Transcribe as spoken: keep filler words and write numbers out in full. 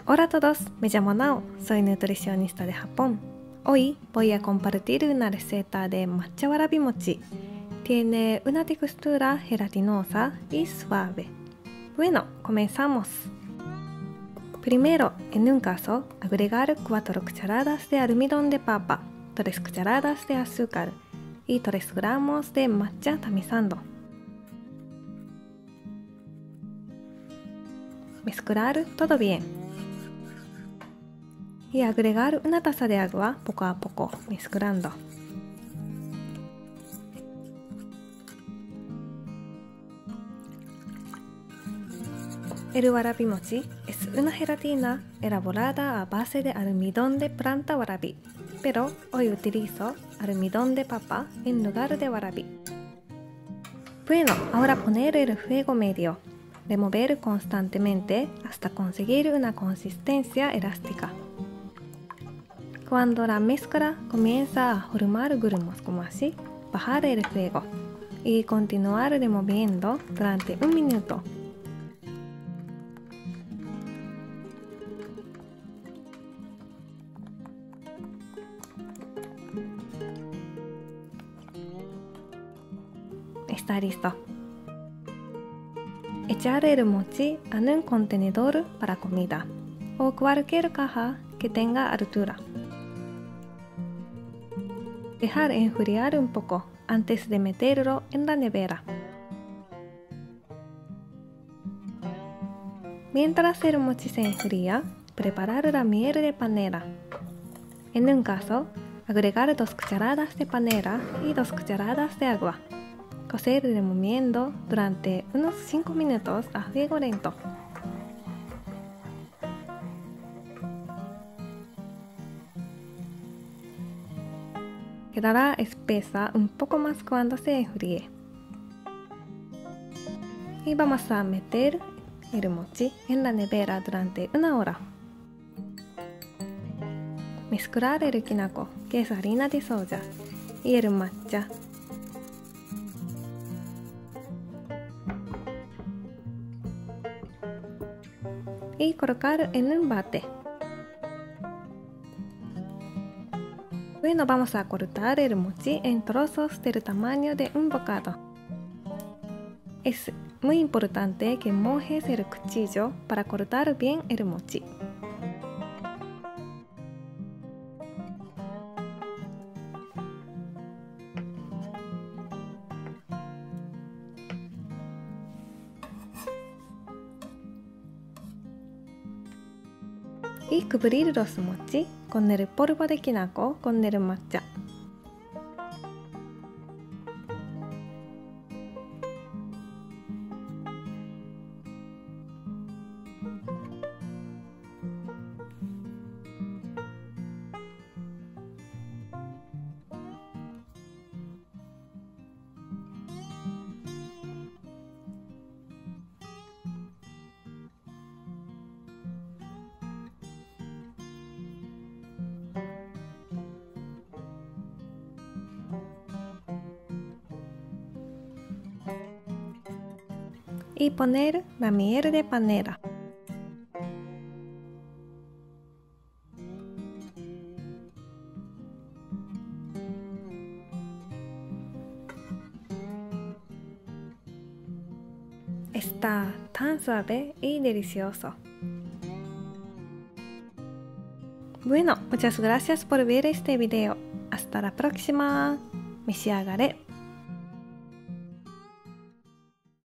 Hola a todos, me llamo Nao, soy nutricionista de Japón. Hoy voy a compartir una receta de matcha warabi mochi. Tiene una textura gelatinosa y suave. Bueno, comenzamos. Primero, en un caso, agregar cuatro cucharadas de almidón de papa, tres cucharadas de azúcar y tres gramos de matcha tamizando. Mezclar todo bien. Y agregar una taza de agua poco a poco, mezclando. El warabi mochi es una gelatina elaborada a base de almidón de planta warabi, pero hoy utilizo almidón de papa en lugar de warabi. Bueno, ahora poner el fuego medio. Remover constantemente hasta conseguir una consistencia elástica. Cuando la mezcla comienza a formar grumos como así, bajar el fuego y continuar removiendo durante un minuto. Está listo. Echar el mochi en un contenedor para comida o cualquier caja que tenga altura. Dejar enfriar un poco antes de meterlo en la nevera. Mientras el mochi se enfría, preparar la miel de panela. En un caso, agregar dos cucharadas de panela y dos cucharadas de agua. Cocer removiendo durante unos cinco minutos a fuego lento. Quedará espesa un poco más cuando se enfríe. Y vamos a meter el mochi en la nevera durante una hora. Mezclar el kinako, que es harina de soya, y el matcha. Y colocar en un bate. Bueno, vamos a cortar el mochi en trozos del tamaño de un bocado. Es muy importante que mojes el cuchillo para cortar bien el mochi. Y cubrir los mochi con el polvo de kinako con el matcha. Y poner la miel de panela. Está tan suave y delicioso. Bueno, muchas gracias por ver este video. Hasta la próxima. 召し上がれ。